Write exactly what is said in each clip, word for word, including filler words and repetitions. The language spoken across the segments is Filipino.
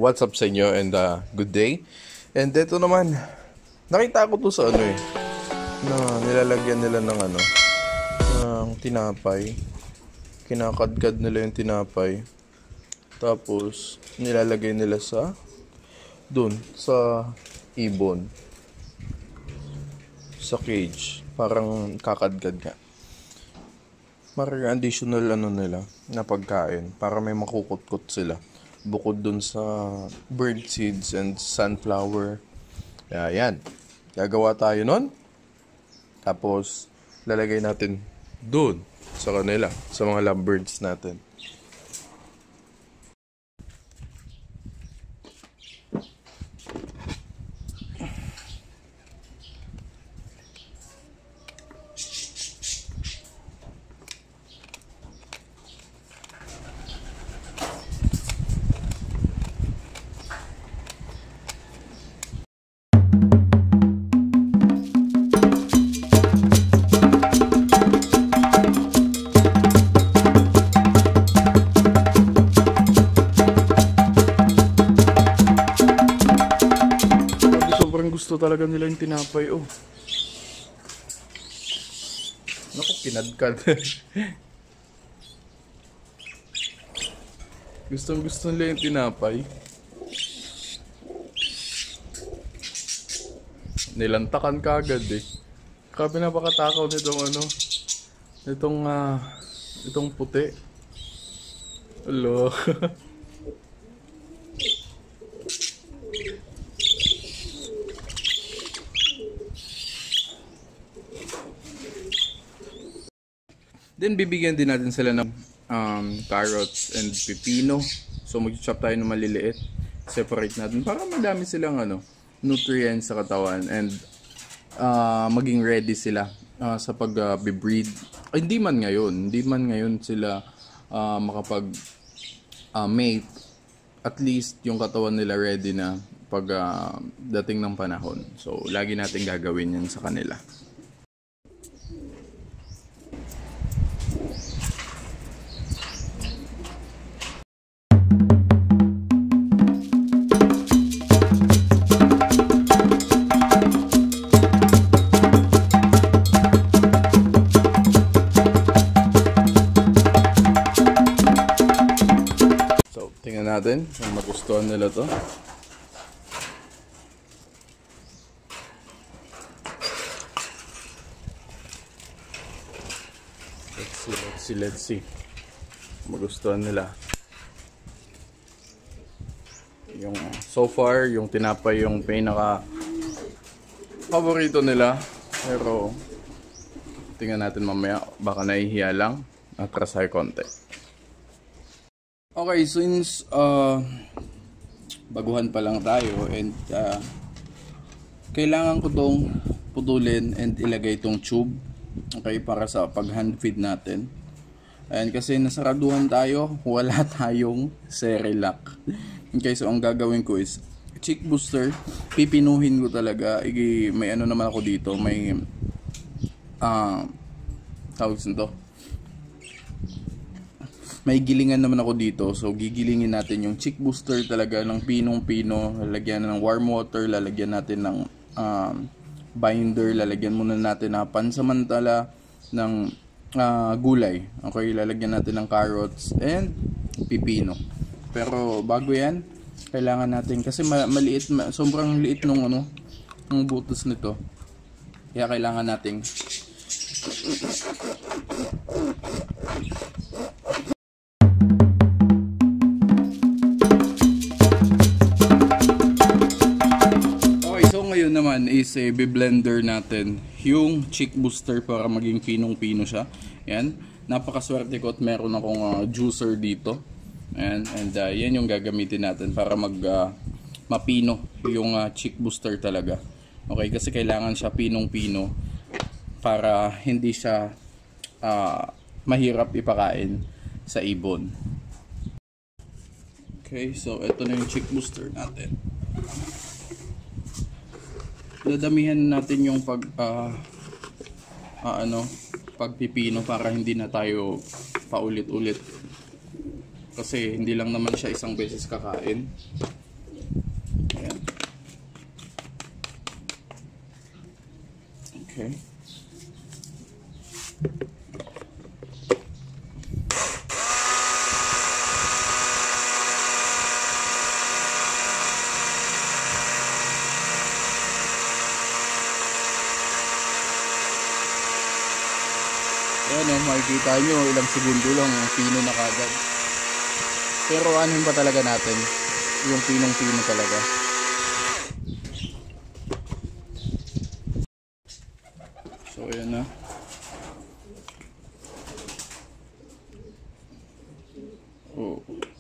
what's up sa inyo and uh, good day. And ito naman, nakita ko to sa ano eh, na nilalagyan nila ng ano, ng tinapay. Kinakadkad nila yung tinapay. Tapos, nilalagay nila sa, dun, sa ibon. Sa cage. Parang kakadkad ka. Parang additional ano nila, na pagkain. Para may makukutkot sila. Bukod dun sa bird seeds and sunflower. Kaya yan. Gagawa tayo nun. Tapos, lalagay natin dun sa kanila. Sa mga lovebirds natin. Gusto talaga nila yung tinapay, oh. Naku, kinadkad. Gustong gusto nila yung tinapay. Nilantakan ka agad eh. Grabe, napakatakaw nitong ano, nitong, ah, uh, itong puti. Hello. Then, bibigyan din natin sila ng um, carrots and pipino. So, mag-chop tayo ng maliliit. Separate natin para madami silang ano, nutrients sa katawan. And uh, maging ready sila uh, sa pag-breed. Uh, hindi man ngayon. Hindi man ngayon sila uh, makapag-mate. Uh, At least, yung katawan nila ready na pag uh, dating ng panahon. So, lagi natin gagawin yan sa kanila. Tingnan natin kung magustuhan nila to. Let's see, let's see, let's see. Magustuhan nila. Yung so far, yung tinapay yung pinaka paborito nila. Pero tingnan natin mamaya, baka nahihiya lang. Atras tayo konti. Okay, since uh, baguhan pa lang tayo and uh, kailangan ko tong putulin and ilagay tong tube, okay, para sa pag hand feed natin. And kasi nasaraduhan tayo, wala tayong Cerelac. Okay, so ang gagawin ko is chick booster, pipinuhin ko talaga. Igi, may ano naman ako dito, may uh, tawag nito, may gilingan naman ako dito. So gigilingin natin yung chick booster talaga ng pinong-pino. Lalagyan ng warm water, lalagyan natin ng um, binder, lalagyan muna natin na pansamantala ng uh, gulay. Okay, lalagyan natin ng carrots and pipino. Pero bago yan, kailangan natin, kasi maliit, sobrang liit nung ano, ng butos nito. Kaya kailangan natin naman is eh, bi-blender natin yung chick booster para maging pinong-pino siya. Yan, napakaswerte ko at meron akong uh, juicer dito. Ayan, and uh, yan yung gagamitin natin para mag uh, mapino yung uh, chick booster talaga. Okay, kasi kailangan siya pinong-pino para hindi siya uh, mahirap ipakain sa ibon. Okay, so ito na yung chick booster natin. Dadamihan natin yung pag uh, uh, ano, pagpipino para hindi na tayo paulit-ulit. Kasi hindi lang naman siya isang beses kakain. Okay. Ayan o, makikita nyo ilang segundo lang pino na kagad. Pero anin pa talaga natin yung pinong pino talaga. So ayan na. Oh.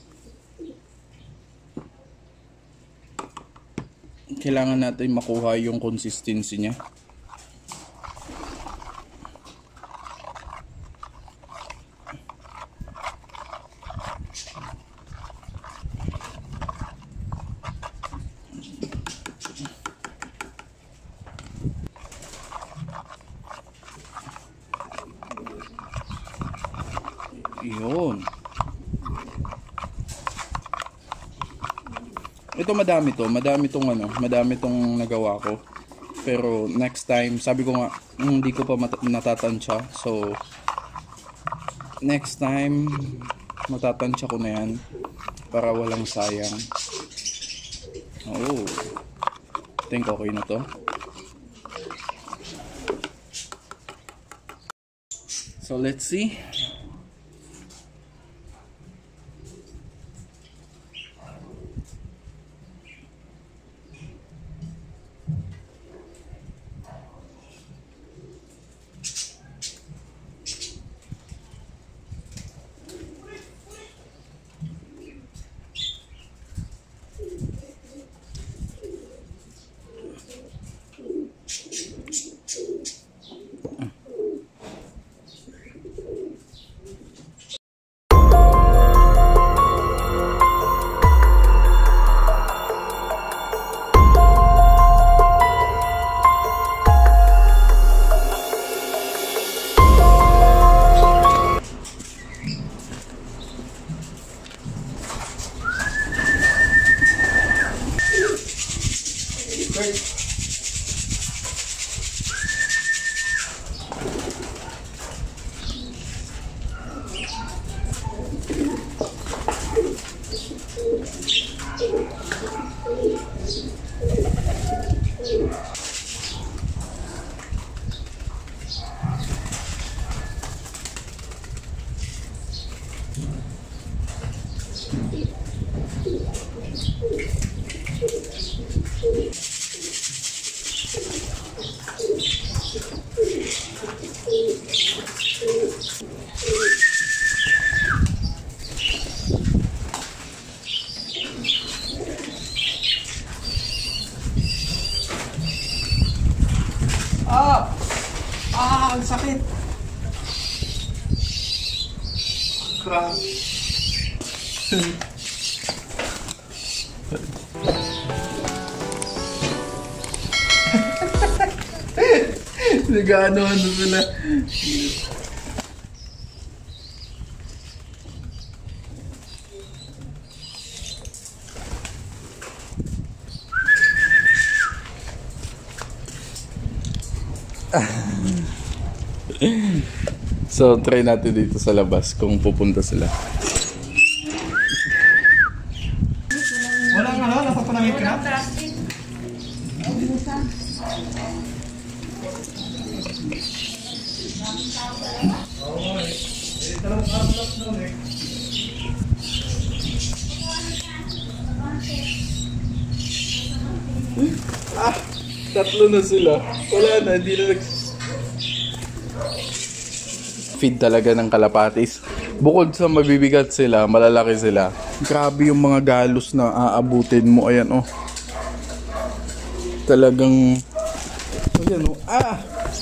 Kailangan natin makuha yung consistency niya. Yun. Ito madami to, madami tong ano, madami tong nagawa ko. Pero next time, sabi ko nga, hindi ko pa natatansya. So next time matatansya ko na yan para walang sayang. Oh. Think okay na to. So let's see. Ah! Ah, ang sakit! Grabe. Nag-ano-ano sila. So, try natin dito sa labas kung pupunta sila. Walang ano, napapanangit ka na? Ah, tatlo na sila. Wala na, hindi na nag... Feed talaga ng kalapatis. Bukod sa mabibigat sila, malalaki sila. Grabe yung mga galos na aabutin mo. Ayan, oh. Talagang... Ayan, oh. Ah!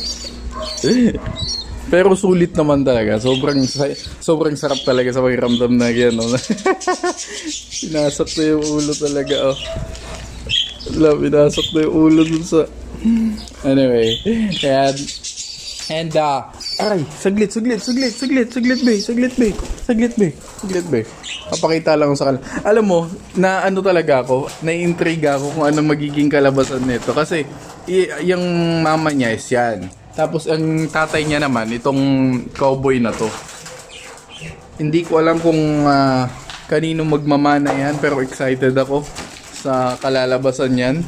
Pero sulit naman talaga. Sobrang sobrang sarap talaga sa pakiramdam na yan, oh. Pinasok na yung ulo talaga, oh. Wala, pinasok na yung ulo dun sa... Anyway, and... And, uh, aray, saglit, saglit, saglit, saglit, saglit, bay, saglit, bay, saglit, bay, saglit, bay. Papakita lang ko sa kanila. Alam mo, na ano talaga ako, naiintriga ako kung ano magiging kalabasan nito. Kasi, y- yung mama niya is yan. Tapos ang tatay niya naman, itong cowboy na to. Hindi ko alam kung uh, kanino magmamana yan, pero excited ako sa kalalabasan yan.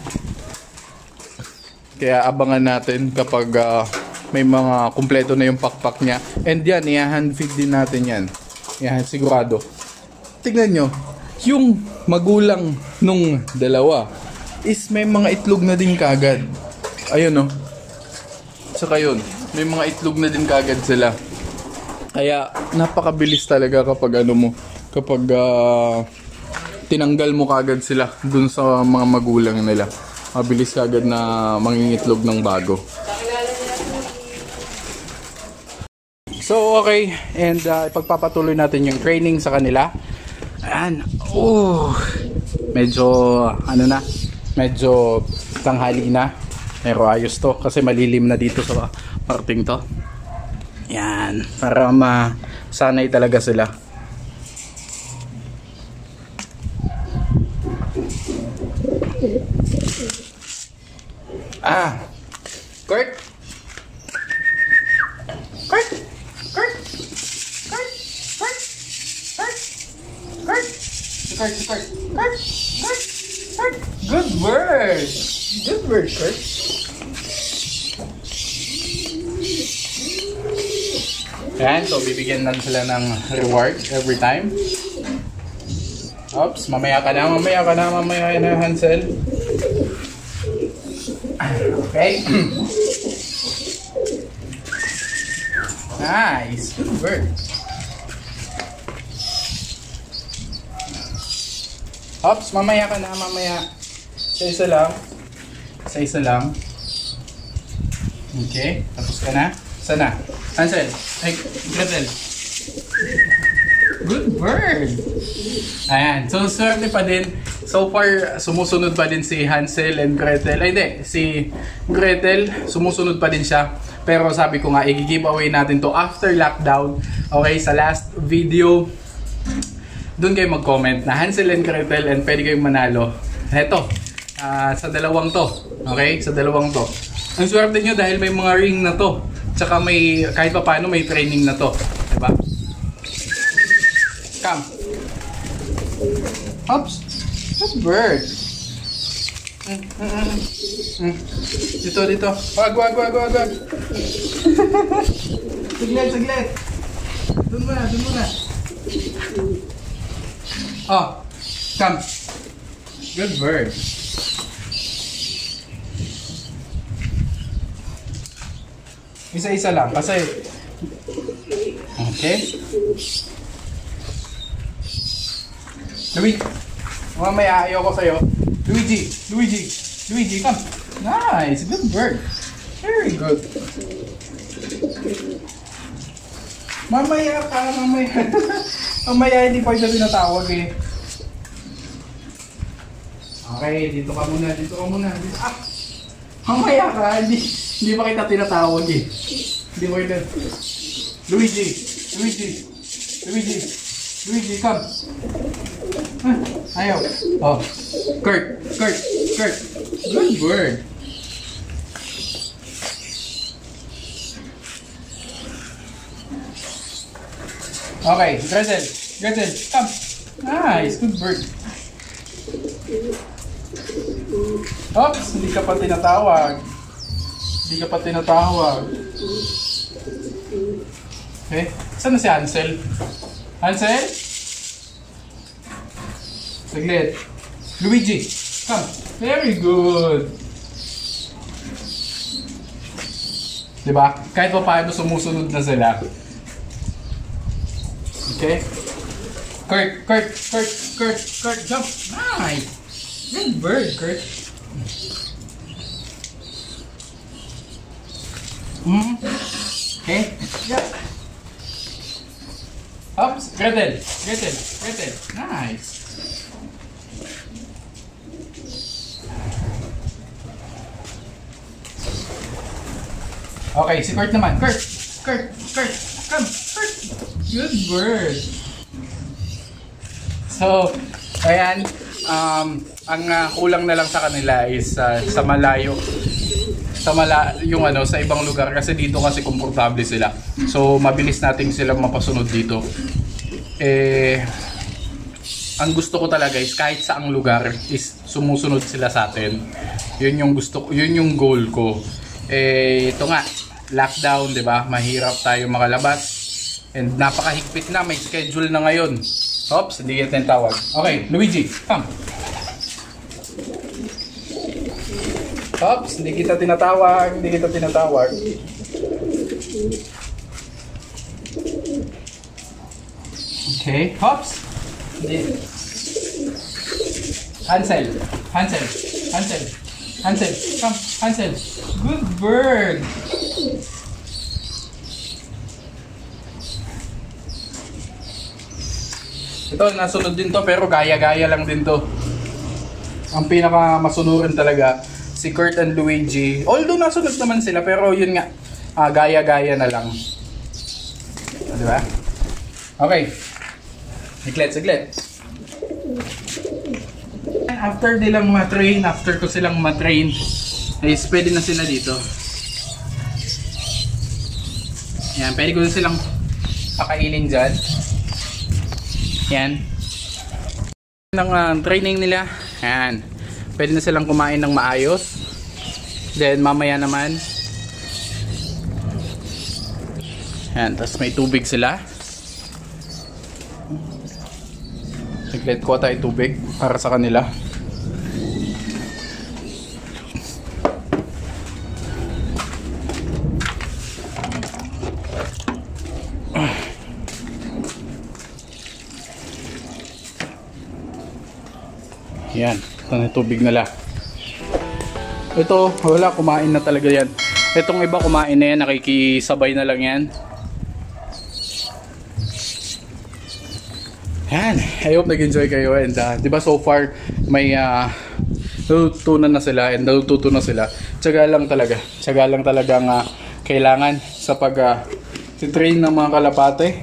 Kaya abangan natin kapag uh, may mga kumpleto na yung pakpak niya. And yan, i-hand feed din natin yan. Yan, sigurado. Tignan nyo, yung magulang nung dalawa is may mga itlog na din kagad. Ayun, no? Saka yun, may mga itlog na din kagad sila. Kaya napakabilis talaga kapag ano mo, kapag uh, tinanggal mo kagad sila dun sa mga magulang nila. Mabilis kagad na mangingitlog ng bago. So okay, and uh, ipagpapatuloy natin yung training sa kanila. Ayan, oh, medyo ano na, medyo tanghali na. Pero ayos to kasi malilim na dito sa parting to. Yan, para masanay talaga sila. Ah, Kurt? Kurt? Kurt? Kurt? Kurt? Kurt? Kurt? Kurt? Kurt? Kurt? Kurt? Kurt? Good word! Good word, Kurt. Ayan, so bibigyan natin sila ng reward every time. Oops, mamaya ka na, mamaya ka na, mamaya ka na, Hansel. Okay. Nice, good work. Oops, mamaya ka na, mamaya. Isa-isa lang. Isa-isa lang. Okay, tapos ka na. Sana? Hansel, ay, Gretel. Good bird. Ayan, so swerte pa din. So far, sumusunod pa din si Hansel and Gretel. Ay, hindi, si Gretel, sumusunod pa din siya. Pero sabi ko nga, i-giveaway natin to after lockdown. Okay, sa last video, doon kayo mag-comment na Hansel and Gretel and pwede kayong manalo. Heto, uh, sa dalawang to. Okay, sa dalawang to. Ang swerte nyo dahil may mga ring na to. Tsaka may, kahit pa paano may training na to. Diba? Come. Oops. Good bird. Mm, mm, mm, mm. Dito, dito. Wag, wag, wag, wag, wag. Saglit, saglit. Doon muna, doon muna. Oh. Come. Good bird. Isa-isa lang kasi okay. Luigi, mamaya ayaw ko sa'yo. Luigi, Luigi, Luigi, come. Nice, good bird. Very good. Mamaya ka, mamaya. Mamaya hindi pa ito tinatawag eh. Okay, dito ka muna, dito ka muna. Dito. Ah, mamaya ka, hindi. Hindi pa kita tinatawag eh. Hindi mo kita. Luigi! Luigi! Luigi! Luigi, come! Ah, ayaw. Oh. Kurt! Kurt! Kurt! Good word! Okay, Gretel! Gretel, come! Nice! Good bird! Oops! Hindi ka pa tinatawag. Hindi ka pa tinatawag. Okay. Saan na si Hansel? Hansel? Saglit. Luigi, come. Very good. Diba? Kahit pa paano sumusunod na sila. Okay. Kurt, Kurt, Kurt, Kurt, Kurt, jump. Nice. Good bird, Kurt. Mm. Okay. Yeah. Oops. Gretel. Gretel. Gretel. Nice. Okay, si Kurt naman. Kurt. Kurt. Kurt. Come. Kurt. Good bird. So, ayan. Um, ang uh, kulang na lang sa kanila is uh, sa malayo. sa mala yung ano sa ibang lugar kasi dito kasi komportable sila. So mabilis nating silang mapasunod dito. Eh ang gusto ko talaga is kahit saang lugar is sumusunod sila sa atin. Yun yung gusto ko, yun yung goal ko. Eh ito nga, lockdown, 'di ba? Mahirap tayo makalabas. And napakahigpit na, may schedule na ngayon. Oops, hindi kita yung tawag. Okay, Luigi, come. Oops, hindi kita tinatawag, hindi kita tinatawag. Okay, hops. Hansel, Hansel, Hansel, Hansel, come, Hansel. Good bird. Ito, nasunod din to pero gaya-gaya lang din to. Ang pinaka masunurin talaga si Kurt and Luigi. Although nasunod naman sila pero yun nga, uh, gaya-gaya na lang. Di ba? Okay. Siglet, siglet. After nilang matrain, after ko silang matrain, is pwede na sila dito. Yan, pwede ko silang pakainin dyan. Yan. Ng uh, training nila, yan. Pwede na silang kumain ng maayos. Then mamaya naman, yan, tapos may tubig sila. Siglet ko tayo tubig para sa kanila. Yan, ito na tubig nila. Ito, wala, kumain na talaga yan. Itong iba kumain na yan, nakikisabay na lang yan. Yan, I hope nag-enjoy kayo. And uh, di ba so far may uh, natutunan na sila and natututo na sila. Tiyaga lang talaga. Tiyaga lang talagang uh, kailangan sa pag uh, train ng mga kalapate.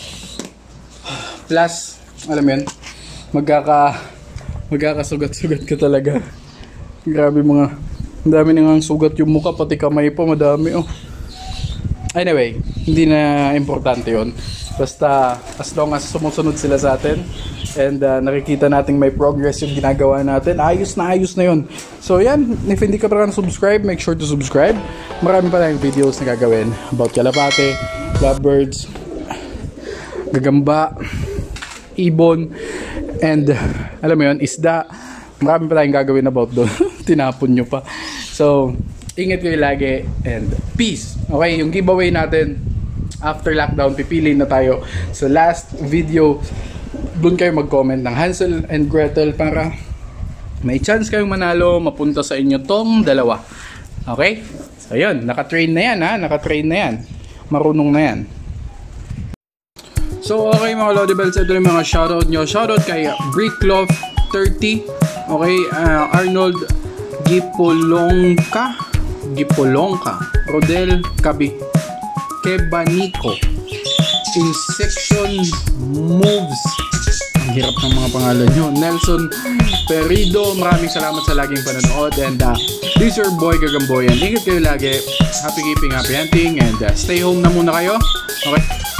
Plus, alam mo yun, magkaka magkakasugat-sugat ka talaga. Grabe mga, ang dami nang sugat yung mukha, pati kamay pa, madami oh. Anyway, hindi na importante yon. Basta as long as sumusunod sila sa atin and uh, nakikita nating may progress yung ginagawa natin, ayos na ayos na yon. So yan, if hindi ka pa subscribe, make sure to subscribe. Marami pa tayong videos na gagawin about kalapate, lovebirds, gagamba, ibon, and alam mo yun, isda. Marami pa tayong gagawin about doon. Tinapon nyo pa. So, ingat kayo lagi and peace. Okay, yung giveaway natin after lockdown, pipili na tayo sa last video. Doon kayo mag-comment ng Hansel and Gretel para may chance kayong manalo, mapunta sa inyo tong dalawa. Okay? So yun, naka-train na yan ha, naka-train na yan. Marunong na yan. So okay mga Lodi Bells, ito yung mga shoutout nyo. Shoutout kay Brickloft thirty, okay, uh, Arnold Gipolongka, Gipolongka, Rodel Kabi, Kebaniko, Insection Moves, ang hirap ng mga pangalan nyo, Nelson Perido, maraming salamat sa laging panonood, and uh, this is your boy Gagamboyan. Ingat kayo lagi, happy keeping, happy hunting, and uh, stay home na muna kayo, okay?